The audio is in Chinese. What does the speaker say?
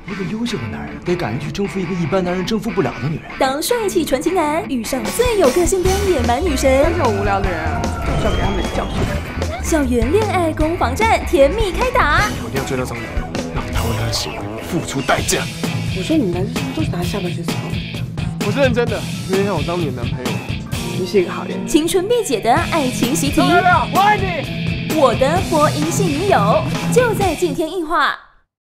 一个优秀的男人得敢于去征服一个一般男人征服不了的女人。 当帅气纯情男遇上最有个性的野蛮女神， 这种无聊的人啊，就是要给他们教训看看。 校园恋爱攻防战甜蜜开打， 我一定要追到张女人，让他为他的行为付出代价。 我说你男生都是拿下半身思考， 我是认真的，明天让我当你的男朋友。 你是一个好人。 青春必解的爱情习题， 我爱你。 我的播音系女友就在今天映画。